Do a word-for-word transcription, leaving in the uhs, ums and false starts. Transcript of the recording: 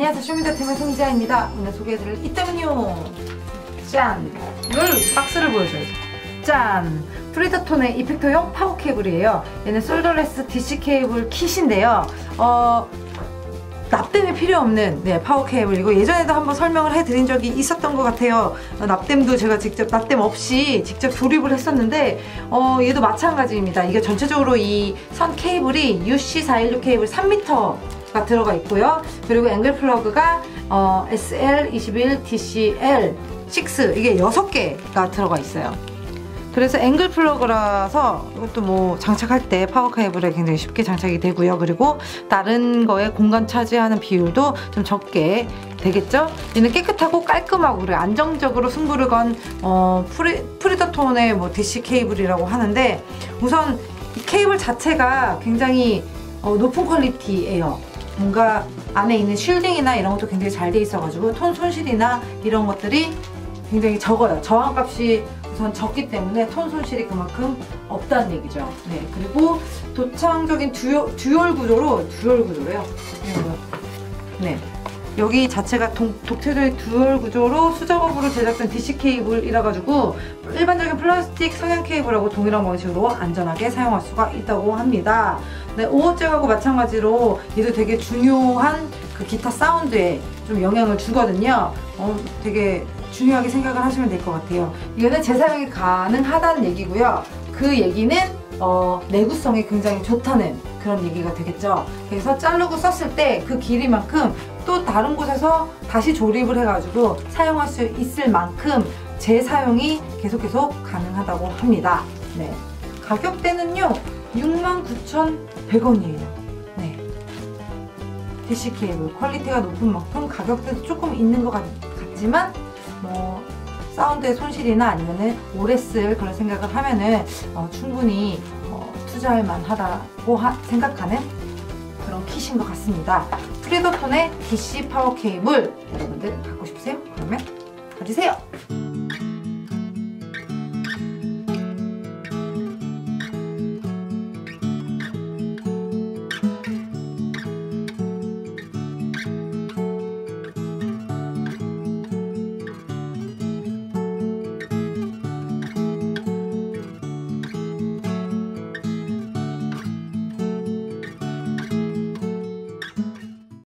안녕하세요, 쇼미더팀의 송지아입니다. 오늘 소개해드릴 이템은요, 짠! 이걸 박스를 보여줘야죠. 짠! 프리더톤의 이펙터용 파워 케이블이에요. 얘는 솔더레스 디씨 케이블 킷인데요. 어, 납땜이 필요 없는 네, 파워 케이블이고, 예전에도 한번 설명을 해드린 적이 있었던 것 같아요. 어, 납땜도 제가 직접 납땜 없이 직접 조립을 했었는데, 어, 얘도 마찬가지입니다. 이게 전체적으로 이 선 케이블이 유씨 사백십육 케이블 삼 미터가 들어가 있고요. 그리고 앵글 플러그가 어, 에스엘 이십일 디씨엘 육, 이게 여섯 개가 들어가 있어요. 그래서 앵글 플러그라서 이것도 뭐 장착할 때 파워 케이블에 굉장히 쉽게 장착이 되고요. 그리고 다른 거에 공간 차지하는 비율도 좀 적게 되겠죠? 얘는 깨끗하고 깔끔하고, 그리고 안정적으로 승부를 건 어, 프리, 프리더톤의 뭐 디씨 케이블이라고 하는데, 우선 이 케이블 자체가 굉장히 어, 높은 퀄리티예요. 뭔가 안에 있는 쉴딩이나 이런 것도 굉장히 잘 돼 있어가지고 톤 손실이나 이런 것들이 굉장히 적어요. 저항값이 우선 적기 때문에 톤 손실이 그만큼 없다는 얘기죠. 네, 그리고 도창적인 듀얼, 듀얼 구조로 듀얼 구조래요. 네, 여기 자체가 동, 독채적인 듀얼 구조로 수작업으로 제작된 디씨 케이블이라 가지고 일반적인 플라스틱 성형 케이블하고 동일한 방식으로 안전하게 사용할 수가 있다고 합니다. 네, 오호잭하고 마찬가지로 얘도 되게 중요한 그 기타 사운드에 좀 영향을 주거든요. 어, 되게 중요하게 생각을 하시면 될 것 같아요. 이거는 재사용이 가능하다는 얘기고요. 그 얘기는 어, 내구성이 굉장히 좋다는 그런 얘기가 되겠죠. 그래서 자르고 썼을 때 그 길이만큼 또 다른 곳에서 다시 조립을 해가지고 사용할 수 있을 만큼 재사용이 계속 계속 가능하다고 합니다. 네, 가격대는요 육만 구천백 원이에요. 네, 디씨 케이블 퀄리티가 높은 만큼 가격대도 조금 있는 것 같, 같지만 뭐 사운드의 손실이나 아니면은 오래 쓸 그런 생각을 하면은 어, 충분히 어, 투자할 만하다고 하, 생각하는 그런 킷인 것 같습니다. 프리더톤의 디씨 파워 케이블 여러분들 갖고 싶으세요? 그러면 가지세요!